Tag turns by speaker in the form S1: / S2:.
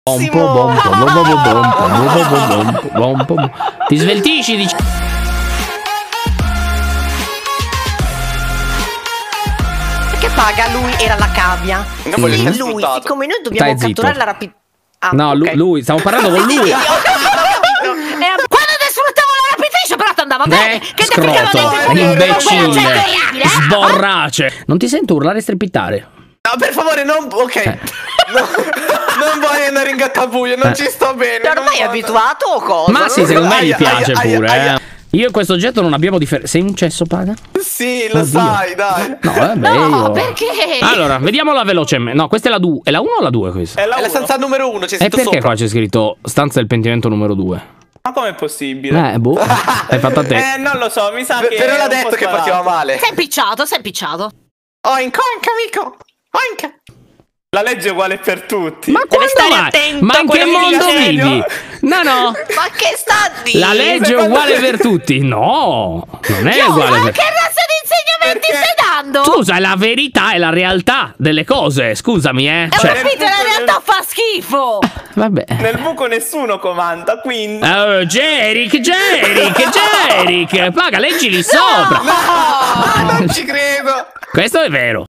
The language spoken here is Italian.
S1: Ti sveltisci, dici.
S2: Che paga? Lui era la cavia.
S3: Non voglio essere
S2: Lui,
S3: sfruttato.
S2: siccome noi dobbiamo
S1: Stai zitto.
S2: catturare la rapid... Ah,
S1: No,
S2: ok.
S1: lui, stiamo parlando con lui.
S2: Quando sfruttavo la rapitrice però ti andava bene. Che
S1: Scroto, imbecille, sborrace. Non ti sento urlare e strepitare.
S3: No, per favore, non... Ok. No, non voglio andare in gattabuio, non ci sto bene.
S2: Ormai è abituato o cosa?
S1: Ma sì, secondo me gli
S3: Aia,
S1: piace
S3: aia,
S1: pure,
S3: aia.
S1: Io e questo oggetto non abbiamo differenza. Sei un cesso, paga?
S3: Sì, lo
S1: Oddio.
S3: sai, dai.
S1: No, vabbè,
S2: No, perché?
S1: Allora, vediamola velocemente. No, questa è la 2. È la 1 o la 2 questa?
S4: È la
S3: È la
S4: uno.
S3: stanza numero 1, c'è
S1: E
S3: scritto
S1: perché
S3: sopra.
S1: qua c'è scritto stanza del pentimento numero 2?
S4: Ma com'è possibile?
S1: Boh, hai fatto a te.
S4: Non lo so, mi sa che
S3: Però
S4: è
S3: l'ha
S4: un
S3: detto
S4: po'
S3: che
S4: sparato.
S3: partiva male.
S2: Sei impicciato, sei impicciato.
S3: Oink, oink, amico. Oink.
S4: La legge è uguale per tutti.
S1: Ma quando
S2: stare
S1: mai?
S2: attento
S1: Ma
S2: a
S1: in che
S2: quello che
S1: mondo
S2: dice.
S1: vivi? No, no.
S2: Ma che sta a dire?
S1: La legge è uguale per tutti. No, non è uguale
S2: Ma
S1: per
S2: che razza di insegnamenti
S4: Perché?
S2: stai dando?
S1: Scusa, è la verità e la realtà delle cose. Scusami,
S2: Ho
S1: Cioè,
S2: capito, la realtà fa schifo.
S1: vabbè.
S4: Nel buco nessuno comanda, quindi...
S1: Jerick. Paga, leggili sopra.
S3: Ah, non ci credo.
S1: Questo è vero.